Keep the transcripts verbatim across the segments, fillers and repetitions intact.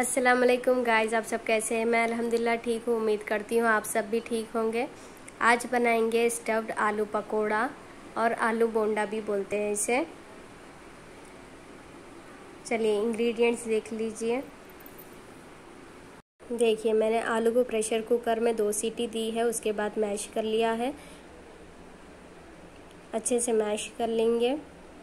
अस्सलाम वालेकुम गाइस, आप सब कैसे हैं। मैं अल्हम्दुलिल्लाह ठीक हूँ। उम्मीद करती हूँ आप सब भी ठीक होंगे। आज बनाएंगे स्टफ्ड आलू पकोड़ा और आलू बोंडा भी बोलते हैं इसे। चलिए इंग्रेडिएंट्स देख लीजिए। देखिए मैंने आलू को प्रेशर कुकर में दो सीटी दी है, उसके बाद मैश कर लिया है। अच्छे से मैश कर लेंगे।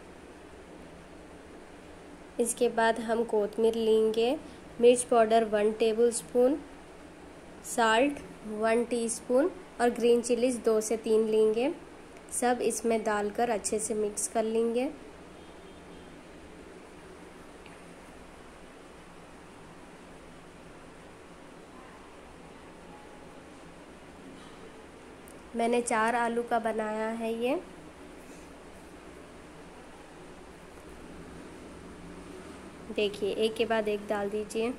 इसके बाद हम कोतमीर लेंगे, मिर्च powder one tablespoon, salt one teaspoon और ग्रीन चिलीज दो से तीन लेंगे। सब इसमें डालकर अच्छे से मिक्स कर लेंगे। मैंने चार आलू का बनाया है ये। देखिए एक के बाद एक डाल दीजिए।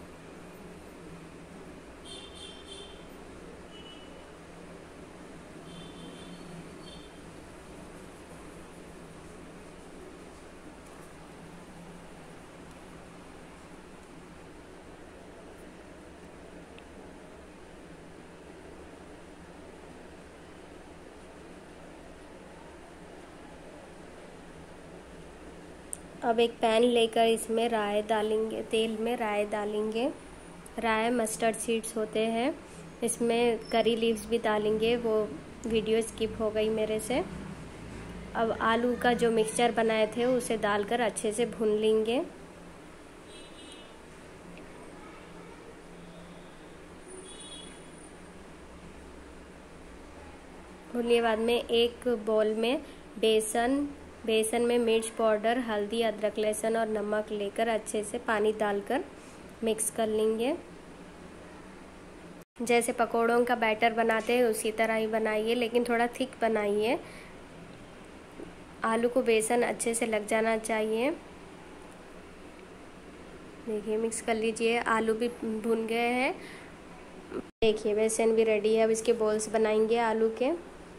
अब एक पैन लेकर इसमें राई डालेंगे, तेल में राई डालेंगे। राई मस्टर्ड सीड्स होते हैं, इसमें करी लीव्स भी डालेंगे, वो वीडियो स्किप हो गई मेरे से। अब आलू का जो मिक्सचर बनाए थे उसे डालकर अच्छे से भून लेंगे। भूनने बाद में एक बाउल में बेसन बेसन में मिर्च पाउडर, हल्दी, अदरक, लहसुन और नमक लेकर अच्छे से पानी डालकर मिक्स कर लेंगे। जैसे पकोड़ों का बैटर बनाते हैं उसी तरह ही बनाइए, लेकिन थोड़ा थिक बनाइए। आलू को बेसन अच्छे से लग जाना चाहिए। देखिए मिक्स कर लीजिए। आलू भी भुन गए हैं। देखिए बेसन भी रेडी है। अब इसके बॉल्स बनाएंगे आलू के।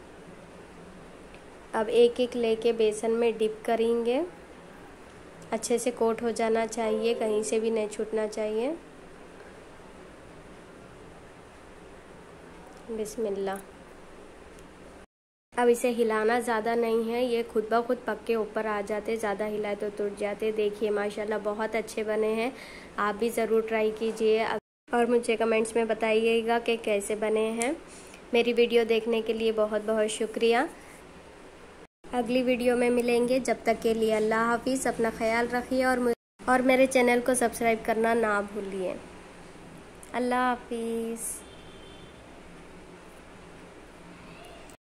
अब एक एक लेके बेसन में डिप करेंगे। अच्छे से कोट हो जाना चाहिए, कहीं से भी नहीं छूटना चाहिए। बिस्मिल्लाह। अब इसे हिलाना ज़्यादा नहीं है, ये खुद ब खुद पक के ऊपर आ जाते, ज़्यादा हिलाए तो टूट जाते। देखिए माशाल्लाह बहुत अच्छे बने हैं। आप भी ज़रूर ट्राई कीजिए और मुझे कमेंट्स में बताइएगा कि कैसे बने हैं। मेरी वीडियो देखने के लिए बहुत बहुत शुक्रिया। अगली वीडियो में मिलेंगे। जब तक के लिए अल्लाह हाफिज़। अपना ख्याल रखिए और और मेरे चैनल को सब्सक्राइब करना ना भूलिए। अल्लाह हाफिज़।